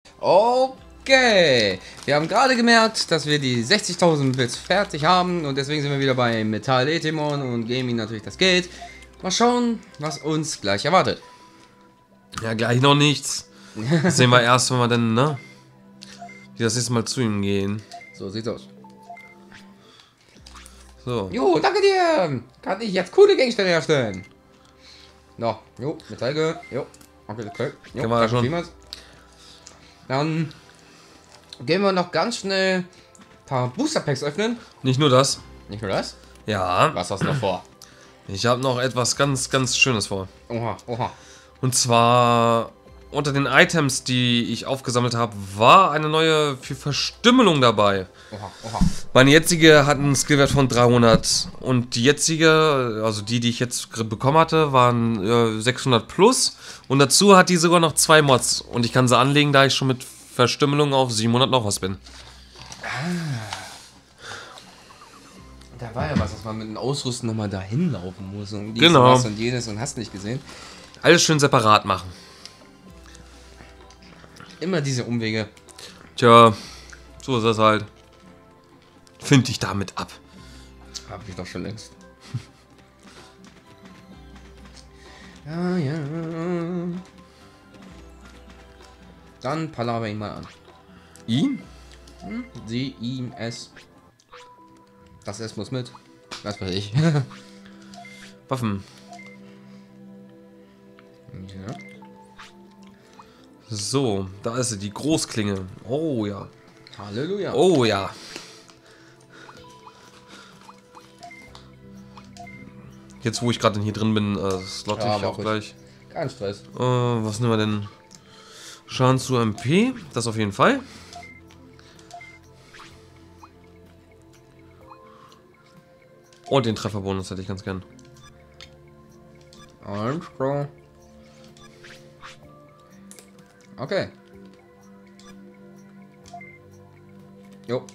Okay, wir haben gerade gemerkt, dass wir die 60.000 Bits fertig haben und deswegen sind wir wieder bei Metall Etemon und geben ihnen natürlich das Geld. Mal schauen, was uns gleich erwartet. Ja, gleich noch nichts. Das sehen wir erst, wenn wir dann, ne? Die das nächste Mal zu ihm gehen. So sieht's aus. So. Jo, danke dir! Kann ich jetzt coole Gegenstände herstellen? No, jo, Metall, jo, okay, jo, Kann man schon. vielmals. Dann gehen wir noch ganz schnell ein paar Booster Packs öffnen. Nicht nur das. Nicht nur das. Ja. Was hast du noch vor? Ich habe noch etwas ganz, ganz Schönes vor. Oha, oha. Und zwar unter den Items, die ich aufgesammelt habe, war eine neue für Verstümmelung dabei. Oha, oha. Meine jetzige hat einen Skillwert von 300 und die jetzige, also die ich jetzt bekommen hatte, waren 600 plus und dazu hat die sogar noch 2 Mods und ich kann sie anlegen, da ich schon mit Verstümmelung auf 700 noch was bin. Da war ja was, dass man mit dem Ausrüsten nochmal dahin laufen muss und dies Genau. und das und jenes und hast nicht gesehen. Alles schön separat machen. Immer diese Umwege. Tja, so ist das halt. Find dich damit ab. Hab ich doch schon längst. Ja, ja. Dann palaver ihn mal an. Ihn? Sie, ihm, es. Das S muss mit. Was weiß ich. Waffen. Ja. So, da ist sie, die Großklinge. Oh ja. Halleluja. Oh ja. Jetzt, wo ich gerade hier drin bin, slotte Ja, ich auch mach gleich. Kein Stress. Was nehmen wir denn? Schaden zu MP, das auf jeden Fall. Und den Trefferbonus hätte ich ganz gern. Und Bro. Okay. Jo.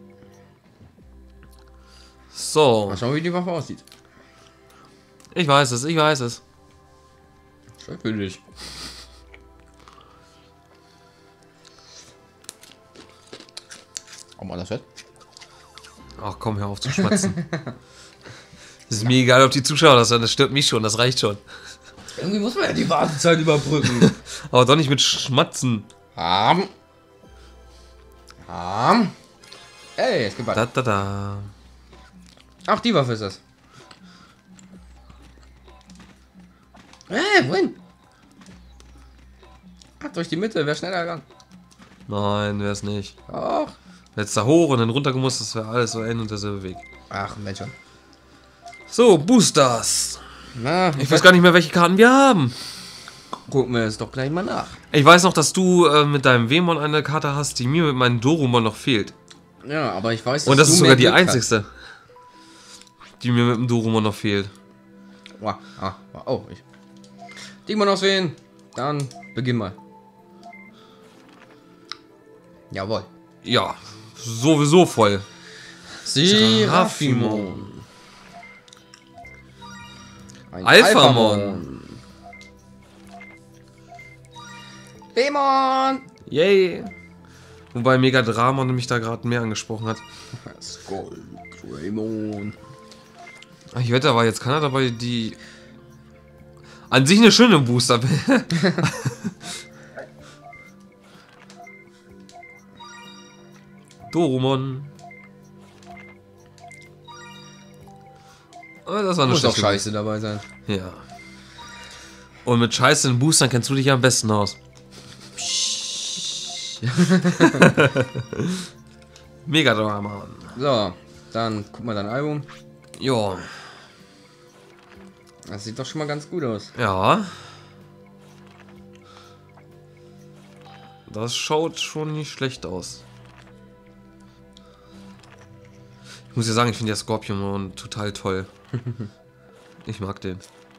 So, Mal schauen, wie die Waffe aussieht. ich weiß es, ich weiß es. Schön für dich. Auch mal das Fett. Ach komm, hör auf zu schmatzen. Es ist mir egal, ob die Zuschauer das hören, das stört mich schon, das reicht schon. Irgendwie muss man ja die Wartezeit überbrücken. Aber doch nicht mit Schmatzen. Ham. Ham. Ey, es gibt was. Da, da, da. Ach, die Waffe ist das. Wohin? Ach, durch die Mitte, wäre schneller gegangen. Nein, wäre es nicht. Ach. Jetzt da hoch und dann runter gemusst, das wäre alles so ein und derselbe Weg. Ach, Mensch. So, Boosters. Na, Ich weiß gar nicht mehr, welche Karten wir haben. gucken wir es doch gleich mal nach. Ich weiß noch, dass du mit deinem Wemon eine Karte hast, die mir mit meinem Dorumon noch fehlt. Ja, aber ich weiß, dass Und das du ist mehr sogar die Glück einzigste, die mir mit dem Dorumon noch fehlt. hast. Oh, ich. Demon auswählen. Dann beginn mal. Jawohl. Ja, sowieso voll. Seraphimon. Ein Alphamon. Demon. Yay. Wobei Megadramon mich da gerade mehr angesprochen hat. Skull Greymon. Ich wette aber, jetzt kann er dabei die... An sich eine schöne Booster. Dorumon. Oh, das war eine Muss doch schlechte scheiße dabei sein. Ja. Und mit Scheiße in Boostern kennst du dich ja am besten aus. Megadramon. So, dann guck mal dein Album. Ja. Das sieht doch schon mal ganz gut aus. Ja. Das schaut schon nicht schlecht aus. Ich muss ja sagen, ich finde ja Scorpion total toll. Ich mag den.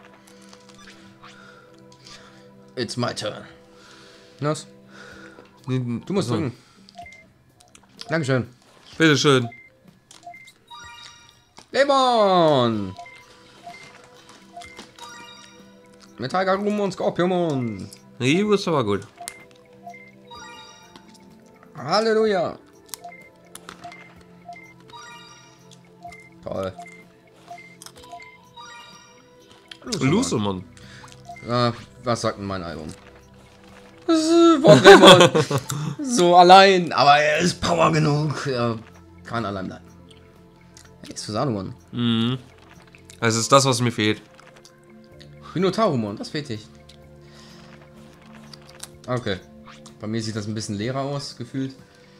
It's my turn. Was? Nee, Du musst so. drücken. Dankeschön. Bitteschön. Demon! Metallgargum und Skorpion. Ryu ist aber gut. Halleluja. Toll. Lusemon. Was sagt denn mein Album? Pokémon. So allein, aber er ist Power genug. Er kann allein bleiben. Ist für Salomon. Mhm. Das ist das, was mir fehlt. Minotaurumon, das fehlt dich. Okay. Bei mir sieht das ein bisschen leerer aus, gefühlt.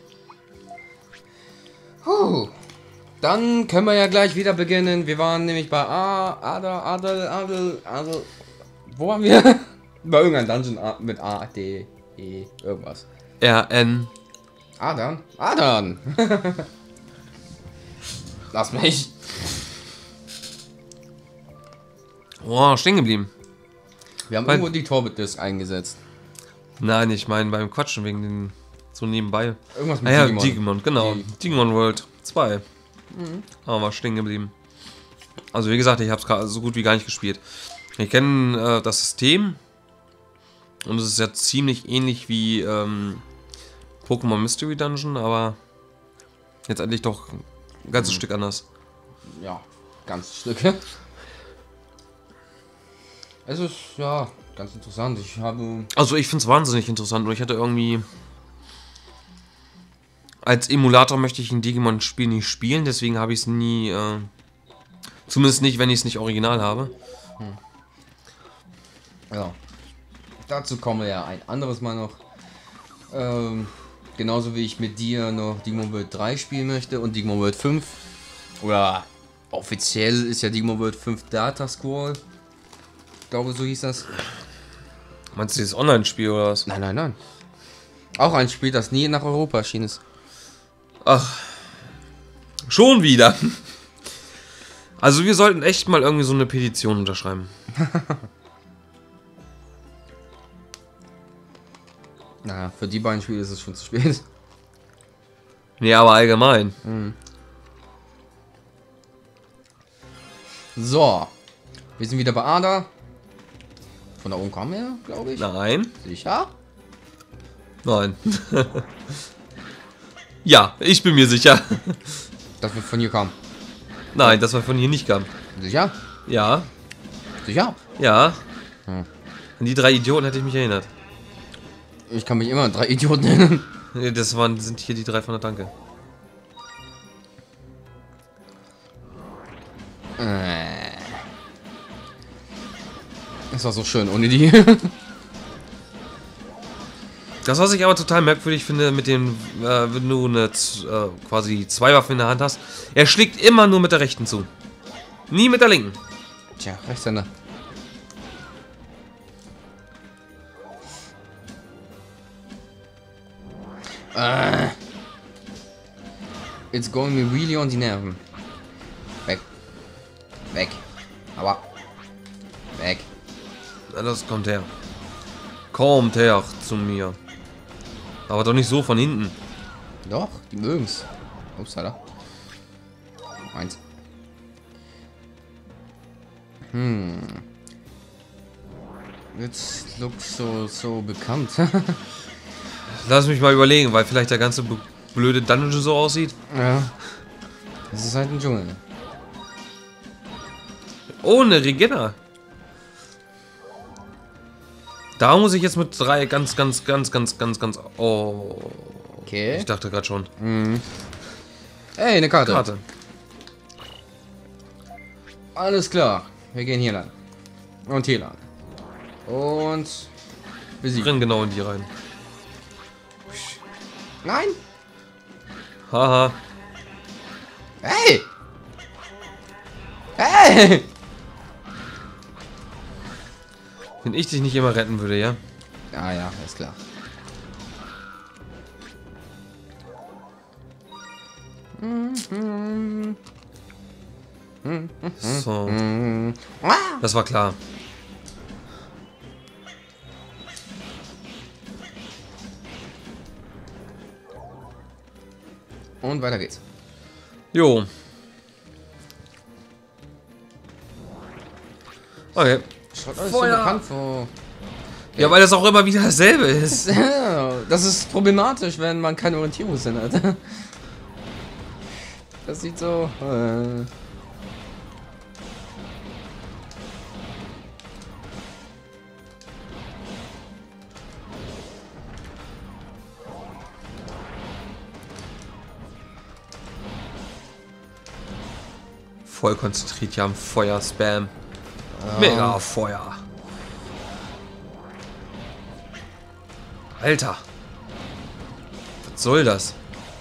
Dann können wir ja gleich wieder beginnen. Wir waren nämlich bei Adel. Wo waren wir? Bei irgendeinem Dungeon mit A, D, E, irgendwas. RN. Adern. Lass mich. Oh, stehen geblieben. Wir haben irgendwo die Torbit-Disc eingesetzt. Nein, ich meine beim Quatschen wegen den so nebenbei. Irgendwas mit ja, Digimon. Digimon, genau. Digimon World 2. Aber stehen geblieben. Also wie gesagt, ich habe es so gut wie gar nicht gespielt. Ich kenne das System. Und es ist ja ziemlich ähnlich wie Pokémon Mystery Dungeon, aber jetzt endlich doch ein ganzes Stück anders. Ja, ganzes Stück. Es ist, ja, ganz interessant. Also ich finde es wahnsinnig interessant. Und ich hatte irgendwie... Als Emulator möchte ich ein Digimon-Spiel nicht spielen, deswegen habe ich es nie... zumindest nicht, wenn ich es nicht original habe. Ja. Dazu kommen wir ja ein anderes Mal noch. Genauso wie ich mit dir noch Digimon World 3 spielen möchte und Digimon World 5. Oder offiziell ist ja Digimon World 5 Data Scroll. Ich glaube, so hieß das. Meinst du dieses Online-Spiel oder was? Nein. Auch ein Spiel, das nie nach Europa erschienen ist. Ach. Schon wieder. Also wir sollten echt mal irgendwie so eine Petition unterschreiben. Naja, für die beiden Spiele ist es schon zu spät. Nee, aber allgemein. So. Wir sind wieder bei Ada. Von da oben kommen wir, glaube ich. Nein. Sicher? Nein. Ja, ich bin mir sicher. Dass wir von hier kommen. Nein, dass wir von hier nicht kamen. Sicher? Ja. Sicher? Ja. An die 3 Idioten hätte ich mich erinnert. Ich kann mich immer 3 Idioten nennen. Nee, sind hier die 3 von der Tanke. Das war so schön ohne die. Das, was ich aber total merkwürdig finde, mit dem, wenn du eine quasi 2 Waffen in der Hand hast, er schlägt immer nur mit der rechten zu. Nie mit der linken. Tja, Rechtshänder. It's going me really on die Nerven. Weg. Weg. Aber. Weg. Na, das kommt her. Kommt her zu mir. Aber doch nicht so von hinten. Doch, die mögen's. Upsala. Eins. It looks so bekannt. Lass mich mal überlegen, weil vielleicht der ganze blöde Dungeon so aussieht. Ja. Das ist halt ein Dschungel. Ohne Regina. Da muss ich jetzt mit 3 ganz. Oh. Okay. Ich dachte gerade schon. Ey, eine Karte. Karte. Alles klar. Wir gehen hier lang. Und hier lang. Und besiegen. Renn genau in die rein. Nein! Haha. Hey! Hey! Wenn ich dich nicht immer retten würde, ja? Ah ja, ist klar. So. Das war klar. Und weiter geht's. Jo. Okay. Schaut alles Feuer. so bekannt vor. Ja, weil das auch immer wieder dasselbe ist. das ist problematisch, wenn man keine Orientierungssinn hat. Das sieht so... Voll konzentriert hier am Feuer, Spam. Mega Feuer. Alter. Was soll das?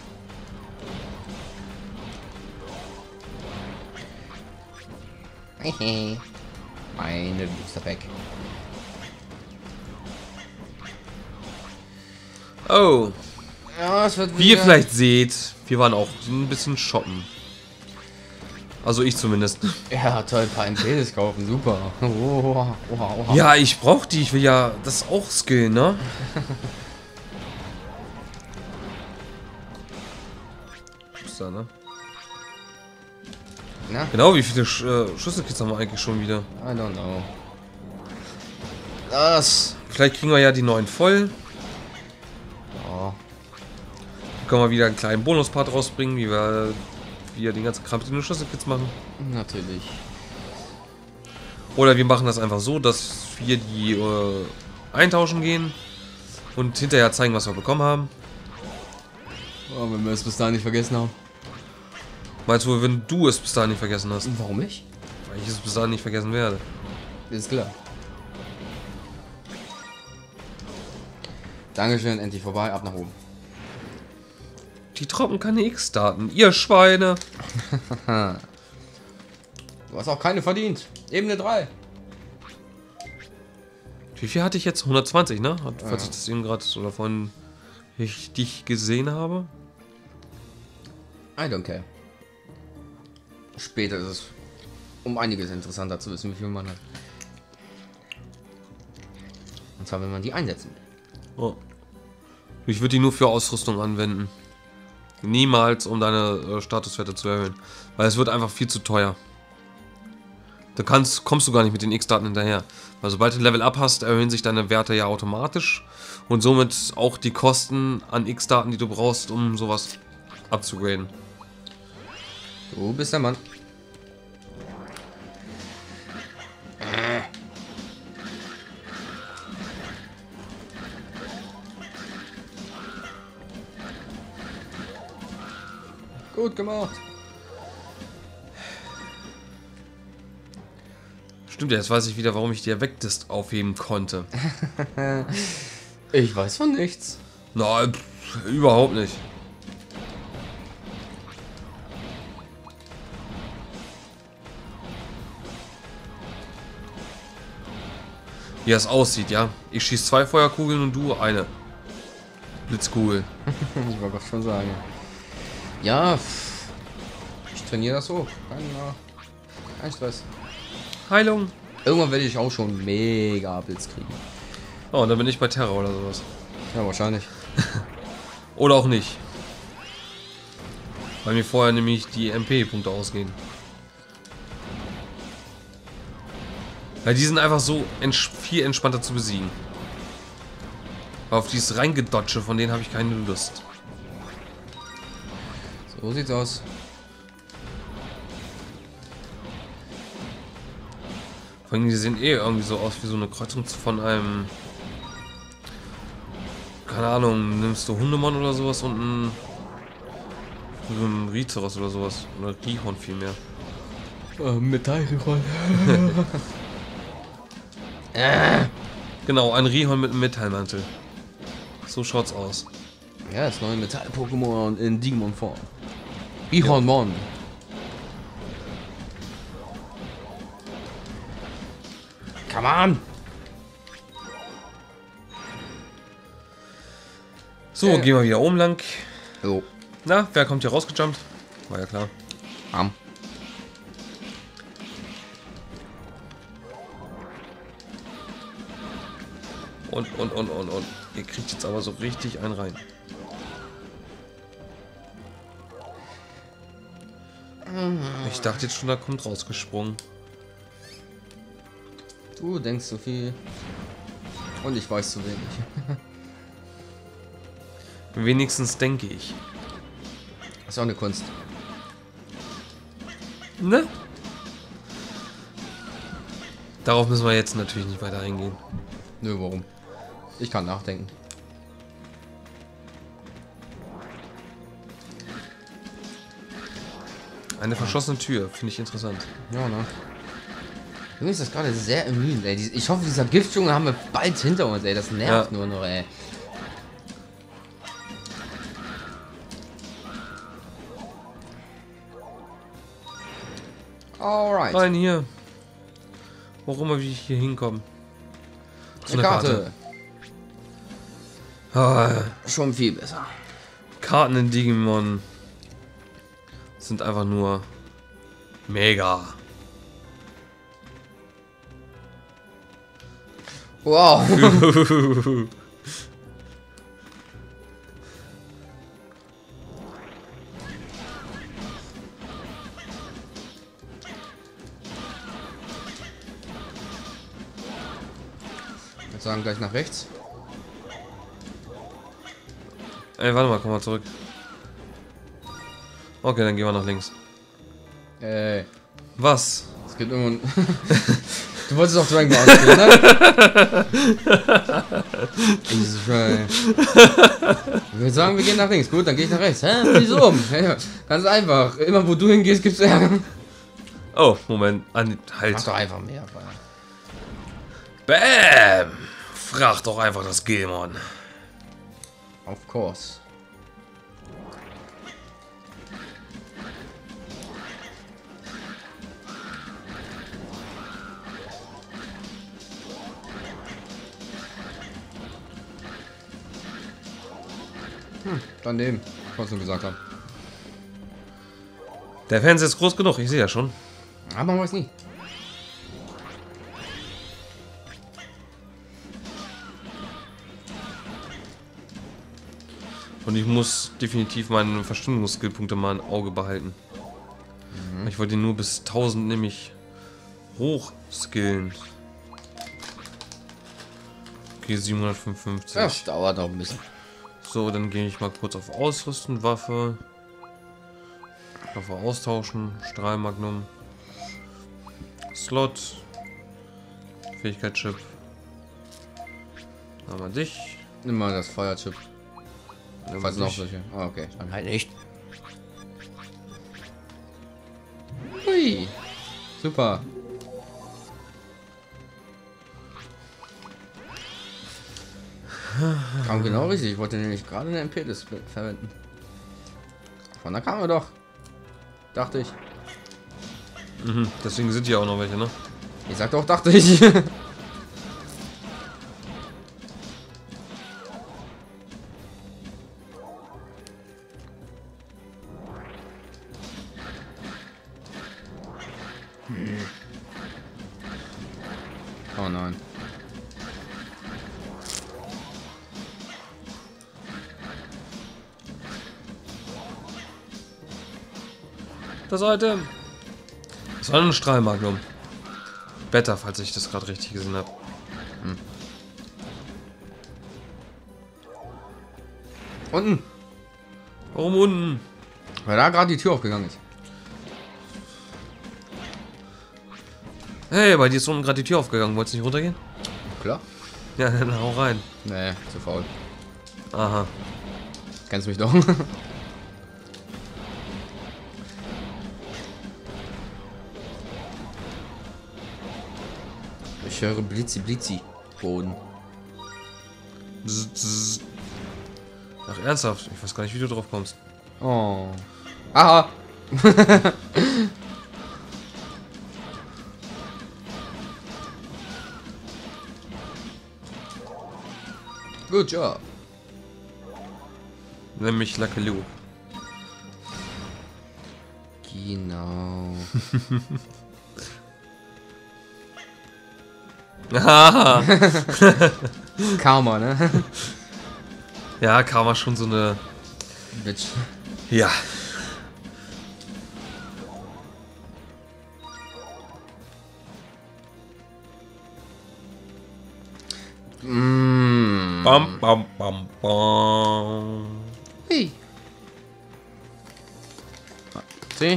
Meine Booster weg. Oh. Ja, es wird Wie ihr vielleicht seht, wir waren auch so ein bisschen shoppen. Also ich zumindest. Ja, toll, ein paar MPs kaufen, super. Oha, oha, oha. Ja, ich brauch die, ich will ja das auch skillen, ne? Ist da, ne? Na? Genau, wie viele Schlüsselkits haben wir eigentlich schon wieder? I don't know. Das. Vielleicht kriegen wir ja die neuen voll. Oh. Dann können wir wieder einen kleinen Bonuspart rausbringen, wie wir den ganzen Kram mit den Schlüsselkits machen. Natürlich. Oder wir machen das einfach so, dass wir die eintauschen gehen und hinterher zeigen, was wir bekommen haben. Oh, wenn wir es bis dahin nicht vergessen haben. Meinst du, wenn du es bis dahin nicht vergessen hast? Warum nicht? Weil ich es bis dahin nicht vergessen werde. Ist klar. Dankeschön, endlich vorbei, ab nach oben. Die droppen keine X-Daten, ihr Schweine. Du hast auch keine verdient. Ebene 3. Wie viel hatte ich jetzt? 120, ne? Falls Ja. ich das eben gerade oder vorhin richtig gesehen habe. I don't care. Später ist es um einiges interessanter zu wissen, wie viel man hat. Und zwar, wenn man die einsetzen will. Oh. Ich würde die nur für Ausrüstung anwenden. Niemals, um deine Statuswerte zu erhöhen. Weil es wird einfach viel zu teuer. Da kommst du gar nicht mit den X-Daten hinterher. Weil sobald du Level Up hast, erhöhen sich deine Werte ja automatisch. Und somit auch die Kosten an X-Daten, die du brauchst, um sowas abzugraden. Du bist der Mann. Gut gemacht. Stimmt ja, jetzt weiß ich wieder, warum ich die Wegdist aufheben konnte. Ich weiß von nichts. Nein, überhaupt nicht. Wie das aussieht, ja. Ich schieße 2 Feuerkugeln und du eine. Blitzkugel. Ich wollte doch schon sagen. Ja, ich trainiere das so. Kein Stress. Heilung. Irgendwann werde ich auch schon mega Blitz kriegen. Oh, und dann bin ich bei Terror oder sowas. Ja, wahrscheinlich. Oder auch nicht. Weil mir vorher nämlich die MP-Punkte ausgehen. Weil die sind einfach so viel entspannter zu besiegen. Aber auf dieses Reingedotsche, von denen habe ich keine Lust. So sieht's aus. Vor allem, die sehen eh irgendwie so aus wie so eine Kreuzung von einem... Keine Ahnung, nimmst du Hundemann oder sowas und so ein Rhizeraus oder sowas. Oder Rihorn vielmehr. Metallroll. Genau, ein Rihorn mit einem Metallmantel. So schaut's aus. Ja, das neue Metall-Pokémon in Digimon-Form. Rihornmon. Come on! So, gehen wir wieder oben lang. So. Na, wer kommt hier rausgejumpt? War ja klar. Arm. Und. Ihr kriegt jetzt aber so richtig einen rein. Ich dachte jetzt schon, da kommt rausgesprungen. Du denkst so viel. Und ich weiß zu wenig. Wenigstens denke ich. Ist auch eine Kunst. Ne? Darauf müssen wir jetzt natürlich nicht weiter eingehen. Nö, warum? Ich kann nachdenken. Eine verschlossene Tür, finde ich interessant. Ja, ne? Irgendwie ist das gerade sehr ermüdend, ey. Ich hoffe, dieser Giftdschungel haben wir bald hinter uns, ey. Das nervt nur noch, ey. Alright. Nein, hier. Warum wir hier hinkommen? Eine Karte. Schon viel besser. Karten in Digimon sind einfach nur mega. Wow. Ich würde sagen, gleich nach rechts. Ey, warte mal, komm mal zurück. Okay, dann gehen wir nach links. Ey, Was? es gibt immer... Du wolltest auch Dragon Ball spielen, ne? Jesus Christ. Ich würde sagen, wir gehen nach links. Gut, dann gehe ich nach rechts. Hä? Wieso? Ja, ganz einfach. Immer wo du hingehst, gibt's Ärger. Oh, Moment. Mach Halt. doch einfach mehr. Bam! Frag doch einfach das Gilmon. Of course. Daneben, was ich gesagt habe. Der Fernseher ist groß genug, ich sehe ja schon. Aber man weiß nie. Und ich muss definitiv meine Verständigungsskillpunkte mal im Auge behalten. Ich wollte ihn nur bis 1000 nämlich hoch skillen. Okay, 755. Das dauert noch ein bisschen. So, dann gehe ich mal kurz auf Ausrüsten, Waffe austauschen, Strahlmagnum, Slot, Fähigkeitschip. Haben wir dich. Nimm mal das Feuerchip. Dann Falls noch dich. solche. Ah, okay. Dann halt nicht. Hui. Super. Kam genau richtig. Ich wollte nämlich gerade eine MP-Display verwenden. Von da kam er doch. Dachte ich. Mhm, deswegen sind hier auch noch welche, ne? Ich sag doch, dachte ich. Oh nein. Das Item. Das war ein Strahlmagnum. Beta, falls ich das gerade richtig gesehen habe. Unten. Warum unten? Weil da gerade die Tür aufgegangen ist. Hey, bei dir ist unten gerade die Tür aufgegangen. Wolltest du nicht runtergehen? Klar. Ja, dann hau rein. Nee, zu faul. Aha. Kennst mich doch. Ich höre Blitzi Blitzi. Boden. Zzz, zzz. Ach, ernsthaft? Ich weiß gar nicht, wie du drauf kommst. Oh. Aha. Good job. Nenn mich Lucky Luke. Genau. Haha. Karma, ne? Ja, Karma schon so eine... Bitch. Ja. Mm. Bam, bam, bam, bam. Upsi.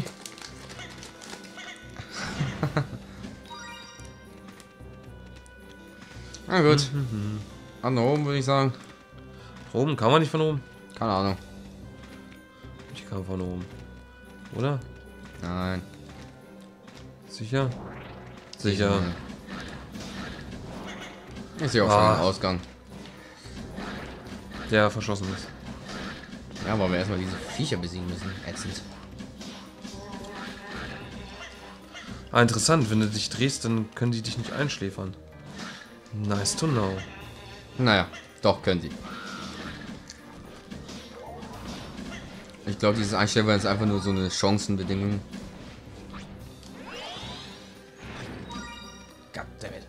Na gut. An oben würde ich sagen. Oben kann man nicht von oben? Keine Ahnung. Ich kann von oben. Oder? Nein. Sicher? Sicher. Ich sehe auch schon den Ausgang. Der verschlossen ist. Ja, weil wir erstmal diese Viecher besiegen müssen. Ätzend. Ah, interessant. Wenn du dich drehst, dann können die dich nicht einschläfern. Nice to know. Naja, doch, können sie. Ich glaube, dieses Einstellen ist einfach nur so eine Chancenbedingung. Goddammit.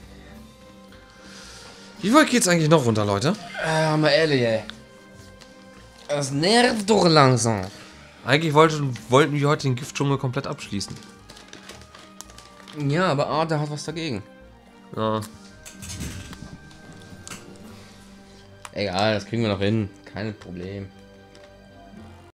Wie weit geht's eigentlich noch runter, Leute? Mal ehrlich, ey. Das nervt doch langsam. Eigentlich wollten wir heute den Giftdschungel komplett abschließen. Ja, aber Arthur hat was dagegen. Ja. Egal, das kriegen wir noch hin. Kein Problem.